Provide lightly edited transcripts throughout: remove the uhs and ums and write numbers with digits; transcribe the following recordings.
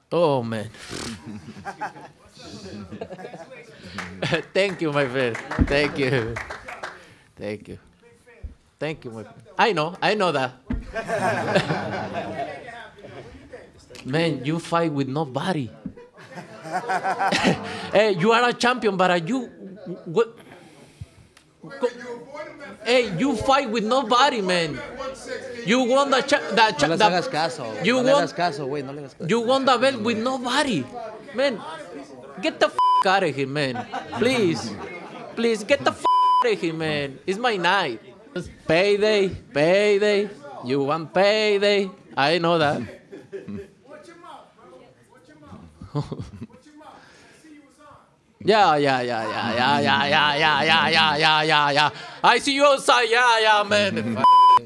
Oh man. Thank you, my friend. Thank you. Thank you. Thank you, my friend. I know that. Man, you fight with nobody. Hey, you are a champion, but hey, you fight with nobody, man. You won the No les hagas caso. You No le won. hagas caso, güey. No le hagas caso. You won the belt with nobody, man. Get the out of here, man. Please, please get the out of here, man. It's my night. Payday, payday. You want payday? I know that. Yeah. I see you outside. Yeah, man.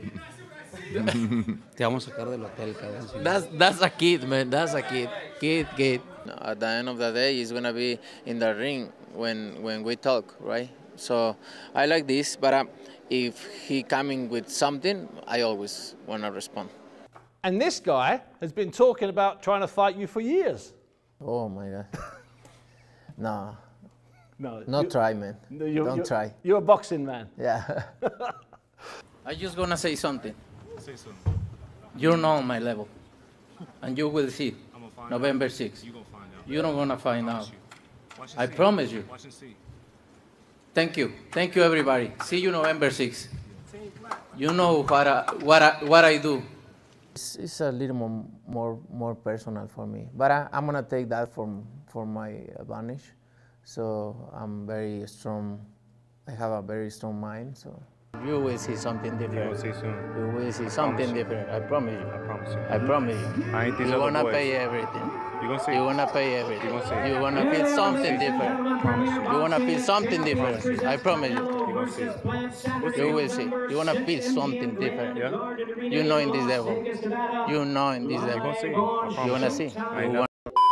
Te vamos a sacar del hotel, cabrón. That's a kid, man. That's a kid. Kid. At the end of the day, he's gonna be in the ring when we talk, right? So I like this, but if he coming with something, I always wanna respond. And this guy has been talking about trying to fight you for years. Oh my God. No. No, Not try, man. Don't try. You're a boxing man. Yeah. I just gonna say something. Say something. You're not on my level, and you will see. November 6th. You're not gonna find out. I promise you. Watch and see. Thank you, everybody. See you November 6th. You know what I do. It's a little more personal for me, but I'm gonna take that for my advantage. So I'm very strong. I have a very strong mind. So you will see something different. You will see soon. You will see something different. I promise you. I promise you. I promise you. I ain't these You're other gonna boys. pay everything. You gonna see. You're gonna pay everything. You gonna see. You're gonna feel something different. Promise you. You're gonna feel something different. I promise you. You gonna see. You will see. You're gonna feel something different. Yeah. You know in this level. You know in this level. You gonna see. I promise You wanna see. I You know.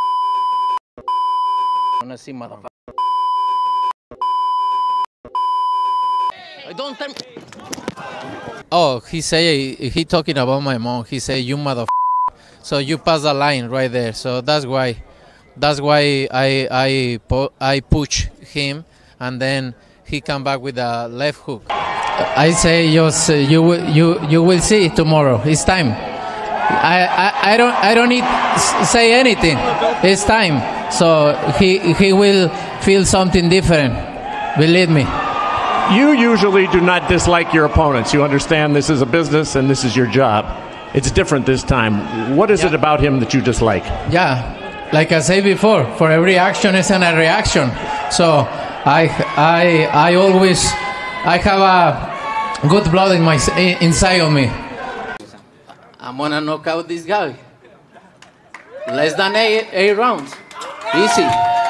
wanna see, motherfucker. I don't tell. Oh, he talking about my mom. He say you motherfucker. So you pass the line right there. So that's why I push him, and then he come back with a left hook. I say just you will see tomorrow. It's time. I don't need say anything. It's time. So he will feel something different. Believe me. You usually do not dislike your opponents. You understand this is a business and this is your job. It's different this time. What is it about him that you dislike? Yeah, like I said before, for every action is a reaction. So I always have a good blood inside of me. I'm gonna knock out this guy. Less than eight rounds. Easy.